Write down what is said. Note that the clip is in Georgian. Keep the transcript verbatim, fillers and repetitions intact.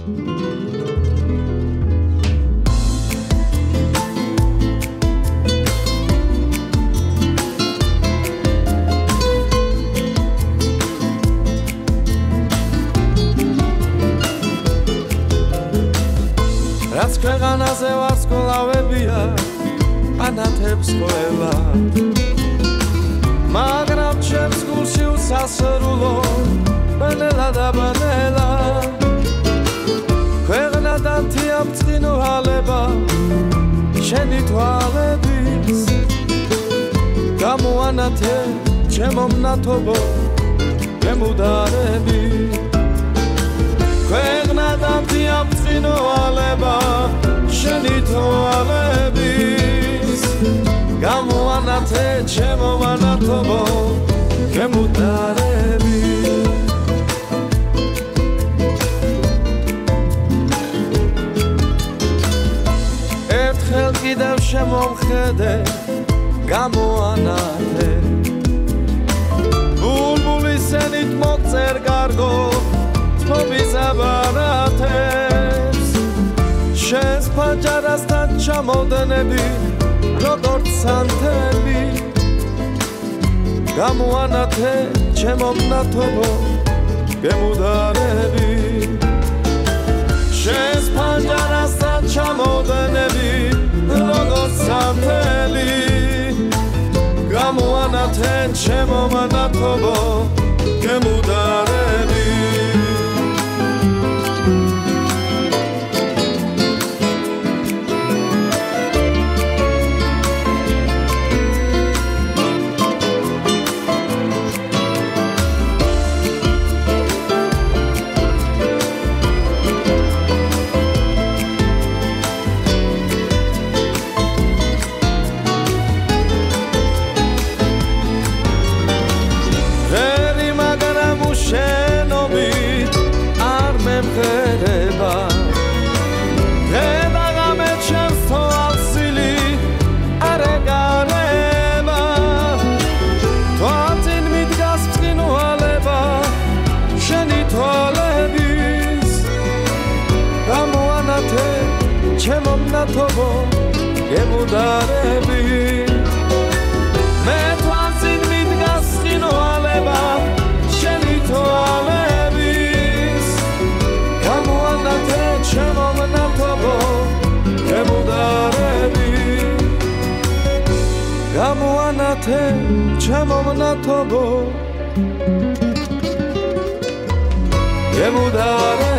რაც ქვეყანაზე ვარსკვლავებია ანათებს ხვევა მაგრამ ჩემს გულში უსასრულო ბანელა და ბანელა ქვეყნა დანთია მწყინვალება შენი თვალების გამოანათე ჩემო მნათობო გემუდარები ქვეყნა დანთია მწყინვალება შენი თვალების გამოანათე ჩემო მნათობო გემუდარები ერთხელ კიდევ შემომხედე გამოანათე ბულბულის სენით მოგწერ კარგო თმობის აბარათებს შენს ფანჯარასთან ჩამოდნები როგორც სანთელი გამოანათე ჩემო მნათობო გემუდარები შენს ფანჯარასთან ჩამოდნები როგორც სანთელი გამოანათე ჩემო მნათობო გემუდარები ჩემო მნათობო გემუდარები მე თვალწინ მიდგას წინვალება შენი თვალების გამოანათე ჩემო მნათობო გემუდარები გამოანათე ჩემო მნათობო გემუდარები